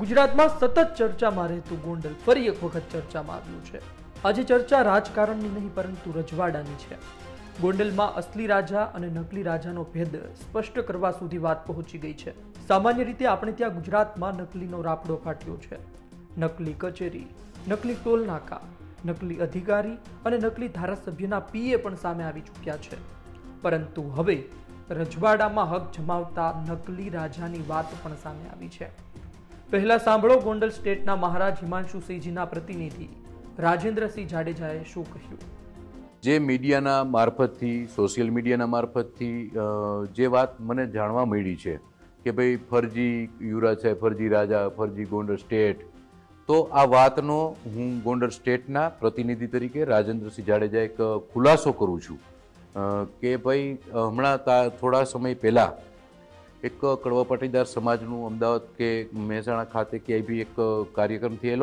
ગુજરાતમાં સતત ચર્ચામાં રહેતું ગોંડલ ફરી એક વખત ચર્ચામાં આવ્યું છે। આજે ચર્ચા રાજકારણની નહીં પરંતુ રજવાડાની છે। ગોંડલમાં અસલી રાજા અને નકલી રાજાનો ભેદ સ્પષ્ટ કરવા સુધી વાત પહોંચી ગઈ છે। સામાન્ય રીતે આપણે ત્યાં ગુજરાતમાં નકલીનો રાફડો ફાટ્યો છે। નકલી કચેરી, નકલી ટોલનાકા, નકલી અધિકારી અને નકલી ધારાસભ્યના પીએ પણ સામે આવી ચૂક્યા છે। પરંતુ હવે રજવાડામાં હક જમાવતા નકલી રાજાની વાત પણ સામે આવી છે। પહેલા સાંભળો ગોંડલ સ્ટેટના મહારાજ હિમાંશુસિંહજીના પ્રતિનિધિ રાજેન્દ્રસિંહ જાડેજાએ શું કહ્યું। જે મીડિયાના મારફતથી, સોશિયલ મીડિયાના મારફતથી જે વાત મને જાણવા મળી છે કે ભાઈ ફરજી યુવરાજ સાહેબ, ફરજી રાજા, ફરજી ગોંડલ સ્ટેટ, તો આ વાતનો હું ગોંડલ સ્ટેટના પ્રતિનિધિ તરીકે રાજેન્દ્રસિંહ જાડેજા એક ખુલાસો કરું છું કે ભાઈ હમણાં થોડા સમય પહેલાં એક કડવા પાટીદાર સમાજનું અમદાવાદ કે મહેસાણા ખાતે ક્યાંય બી એક કાર્યક્રમ થયેલો,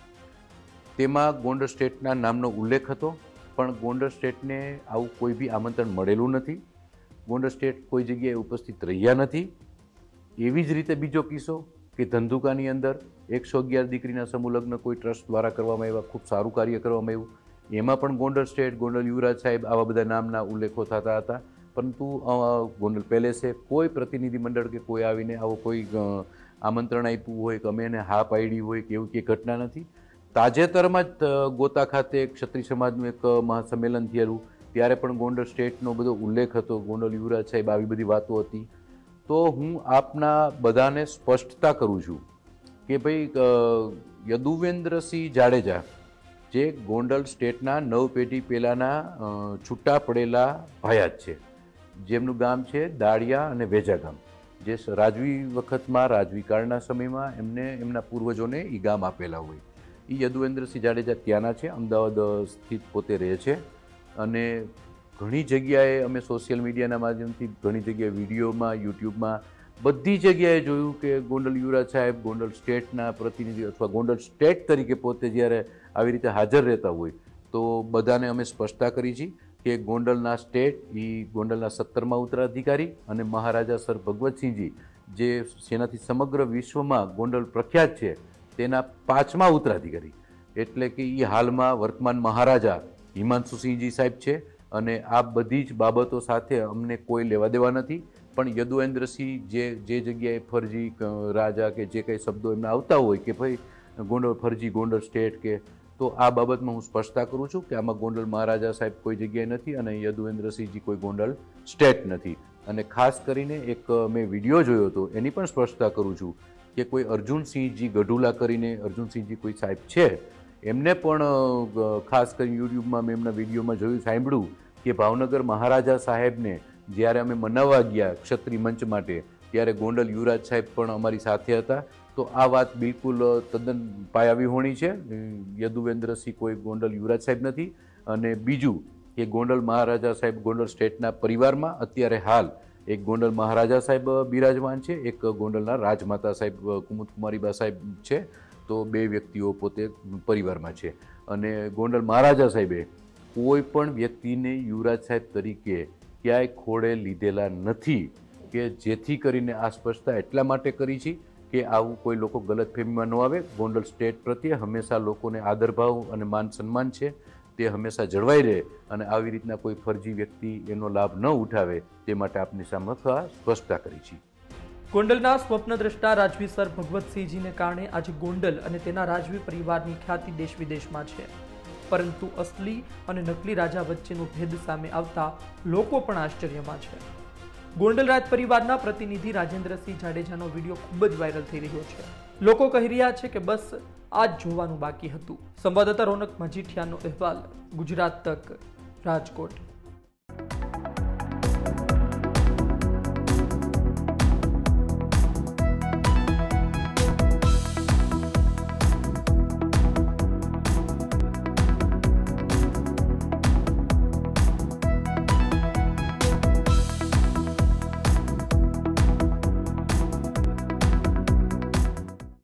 તેમાં ગોંડલ સ્ટેટના નામનો ઉલ્લેખ હતો, પણ ગોંડલ સ્ટેટને આવું કોઈ બી આમંત્રણ મળેલું નથી, ગોંડલ સ્ટેટ કોઈ જગ્યાએ ઉપસ્થિત રહ્યા નથી। એવી જ રીતે બીજો કિસ્સો કે ધંધુકાની અંદર 111 દીકરીના સમૂહ લગ્ન કોઈ ટ્રસ્ટ દ્વારા કરવામાં આવ્યા, ખૂબ સારું કાર્ય કરવામાં આવ્યું, એમાં પણ ગોંડલ સ્ટેટ, ગોંડલ યુવરાજ સાહેબ આવા બધા નામના ઉલ્લેખો થતા હતા, પરંતુ ગોંડલ પેલેસે કોઈ પ્રતિનિધિ મંડળ કે કોઈ આવીને આવો કોઈ આમંત્રણ આપ્યું હોય કે અમે એને હા પાડી હોય કે એવું કંઈ ઘટના નથી। તાજેતરમાં જ ગોતા ખાતે ક્ષત્રિય સમાજનું એક મહાસંમેલન થયેલું, ત્યારે પણ ગોંડલ સ્ટેટનો બધો ઉલ્લેખ હતો, ગોંડલ યુવરાજ સાહેબ આવી બધી વાતો હતી। તો હું આપના બધાને સ્પષ્ટતા કરું છું કે ભાઈ યદુવેન્દ્રસિંહ જાડેજા જે ગોંડલ સ્ટેટના 9 પેઢી પહેલાંના છૂટા પડેલા ભાયા છે, જેમનું ગામ છે દાળિયા અને વેજા ગામ, જે રાજવી વખતમાં, રાજવી કાળના સમયમાં એમને એમના પૂર્વજોને એ ગામ આપેલા હોય, એ યદુવેન્દ્રસિંહ જાડેજા ત્યાંના છે, અમદાવાદ સ્થિત પોતે રહે છે। અને ઘણી જગ્યાએ અમે સોશિયલ મીડિયાના માધ્યમથી ઘણી જગ્યાએ વિડીયોમાં, યુટ્યુબમાં બધી જગ્યાએ જોયું કે ગોંડલ યુવરાજ સાહેબ ગોંડલ સ્ટેટના પ્રતિનિધિ અથવા ગોંડલ સ્ટેટ તરીકે પોતે જ્યારે આવી રીતે હાજર રહેતા હોય, તો બધાને અમે સ્પષ્ટતા કરી છે કે ગોંડલના સ્ટેટ એ ગોંડલના 17મા ઉત્તરાધિકારી અને મહારાજા સર ભગવતસિંહજી જે જેનાથી સમગ્ર વિશ્વમાં ગોંડલ પ્રખ્યાત છે તેના 5મા ઉત્તરાધિકારી, એટલે કે એ હાલમાં વર્તમાન મહારાજા હિમાંશુસિંહજી સાહેબ છે। અને આ બધી જ બાબતો સાથે અમને કોઈ લેવા દેવા નથી, પણ યદુવેન્દ્રસિંહ જે જગ્યાએ ફરજી રાજા કે જે કંઈ શબ્દો એમને આવતા હોય કે ભાઈ ગોંડલ ફરજી ગોંડલ સ્ટેટ કે, તો આ બાબતમાં હું સ્પષ્ટતા કરું છું કે આમાં ગોંડલ મહારાજા સાહેબ કોઈ જગ્યાએ નથી અને યદુવેન્દ્રસિંહજી કોઈ ગોંડલ સ્ટેટ નથી। અને ખાસ કરીને એક મેં વિડીયો જોયો હતો એની પણ સ્પષ્ટતા કરું છું કે કોઈ અર્જુનસિંહજી ગઢુલા કરીને અર્જુનસિંહજી કોઈ સાહેબ છે, એમને પણ ખાસ કરીને યુટ્યુબમાં મેં એમના વિડીયોમાં જોયું, સાંભળ્યું કે ભાવનગર મહારાજા સાહેબને જ્યારે અમે મનાવવા ગયા ક્ષત્રિય મંચ માટે, ત્યારે ગોંડલ યુવરાજ સાહેબ પણ અમારી સાથે હતા। તો આ વાત બિલકુલ તદ્દન પાયાવિહોણી છે, યદુવેન્દ્રસિંહ કોઈ ગોંડલ યુવરાજ સાહેબ નથી। અને બીજું કે ગોંડલ મહારાજા સાહેબ ગોંડલ સ્ટેટના પરિવારમાં અત્યારે હાલ એક ગોંડલ મહારાજા સાહેબ બિરાજમાન છે, એક ગોંડલના રાજમાતા સાહેબ કુમુદકુમારીબા સાહેબ છે, તો બે વ્યક્તિઓ પોતે પરિવારમાં છે। અને ગોંડલ મહારાજા સાહેબે કોઈ પણ વ્યક્તિને યુવરાજ સાહેબ તરીકે ક્યાંય ખોળે લીધેલા નથી, કે જેથી કરીને આ સ્પષ્ટતા એટલા માટે કરી છે કે આવું કોઈ લોકો ગલતફહેમીમાં ન આવે। ગોંડલ સ્ટેટ પ્રત્યે હંમેશા લોકોને આદરભાવ અને માન સન્માન છે, તે હંમેશા જળવાઈ રહે અને આવી રીતના કોઈ ફરજી વ્યક્તિ એનો લાભ ન ઉઠાવે તે માટે આપની સમક્ષ આ સ્પષ્ટતા કરી છે। ગોંડલના સ્વપ્નદ્રષ્ટા રાજવી સર ભગવતસિંહજીને કારણે આજે ગોંડલ અને તેના રાજવી પરિવારની ખ્યાતિ દેશ વિદેશમાં છે, પરંતુ અસલી અને નકલી રાજા વચ્ચેનો ભેદ સામે આવતા લોકો પણ આશ્ચર્યમાં છે। ગોંડલ રાજ પરિવારના પ્રતિનિધિ રાજેન્દ્રસિંહ જાડેજાનો વિડીયો ખૂબ જ વાયરલ થઈ રહ્યો છે। લોકો કહી રહ્યા છે કે બસ આ જ જોવાનું બાકી હતું। સંવાદદાતા રોનક મજીઠિયાનો અહેવાલ, ગુજરાત તક, રાજકોટ।